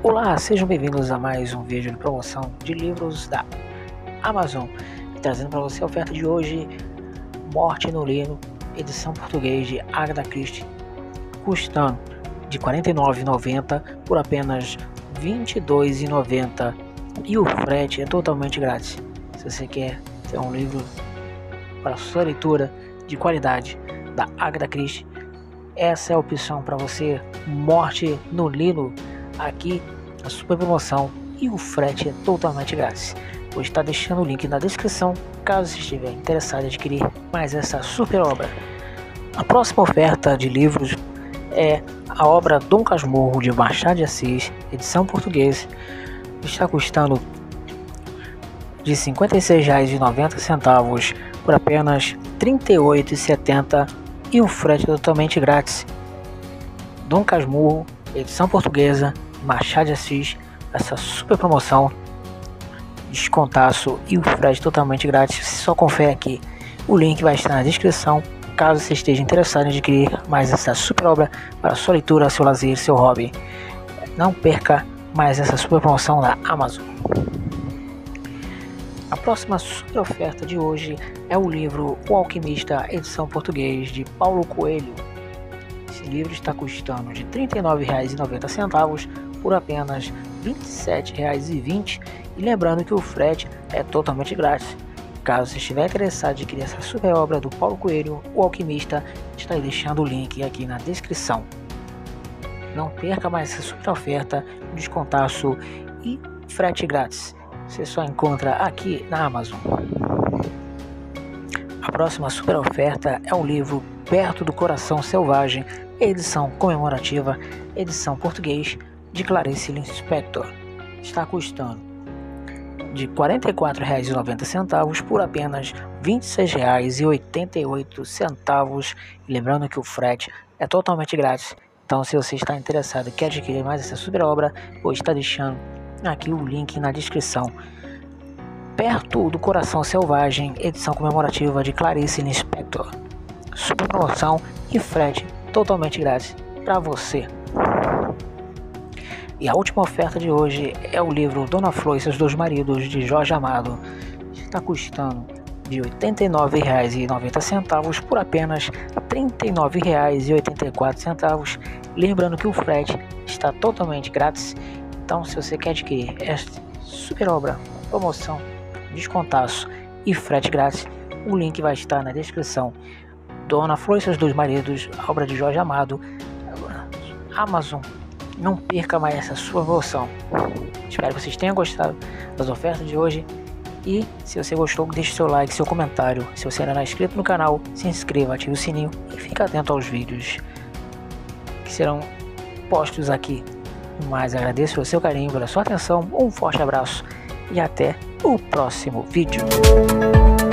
Olá, sejam bem-vindos a mais um vídeo de promoção de livros da Amazon, trazendo para você a oferta de hoje, Morte no Nilo, edição português de Agatha Christie, custando de R$ 49,90 por apenas R$ 22,90 e o frete é totalmente grátis. Se você quer ter um livro para sua leitura de qualidade da Agatha Christie, essa é a opção para você, Morte no Nilo. Aqui a super promoção e o frete é totalmente grátis. Vou estar deixando o link na descrição caso você estiver interessado em adquirir mais essa super obra. A próxima oferta de livros é a obra Dom Casmurro de Machado de Assis, edição portuguesa. Está custando de R$ 56,90 por apenas R$ 38,70 e o frete é totalmente grátis. Dom Casmurro, edição portuguesa, Machado de Assis, essa super promoção, descontaço e o frete totalmente grátis. Você só confere aqui, o link vai estar na descrição caso você esteja interessado em adquirir mais essa super obra para sua leitura, seu lazer, seu hobby. Não perca mais essa super promoção da Amazon. A próxima super oferta de hoje é o livro O Alquimista, edição português de Paulo Coelho. Esse livro está custando de R$ 39,90 por apenas R$ 27,20 e lembrando que o frete é totalmente grátis. Caso você estiver interessado em adquirir essa super obra do Paulo Coelho, O Alquimista, estarei deixando o link aqui na descrição. Não perca mais essa super oferta, descontaço e frete grátis. Você só encontra aqui na Amazon. A próxima super oferta é o livro Perto do Coração Selvagem, edição comemorativa, edição português de Clarice Lispector. Está custando de R$ 44,90 por apenas R$ 26,88. E lembrando que o frete é totalmente grátis. Então, se você está interessado e quer adquirir mais essa super obra, vou estar deixando aqui o link na descrição. Perto do Coração Selvagem, edição comemorativa de Clarice Lispector. Super promoção e frete totalmente grátis para você. E a última oferta de hoje é o livro Dona Flor e seus dois maridos, de Jorge Amado. Está custando de R$ 89,90 por apenas R$ 39,84. Lembrando que o frete está totalmente grátis. Então, se você quer adquirir esta super obra, promoção, descontaço e frete grátis, o link vai estar na descrição. Dona Flor e seus dois maridos, obra de Jorge Amado, Amazon. Não perca mais essa sua promoção. Espero que vocês tenham gostado das ofertas de hoje. E se você gostou, deixe seu like, seu comentário. Se você ainda não é inscrito no canal, se inscreva, ative o sininho e fique atento aos vídeos que serão postos aqui. Mas agradeço pelo seu carinho, pela sua atenção. Um forte abraço e até o próximo vídeo.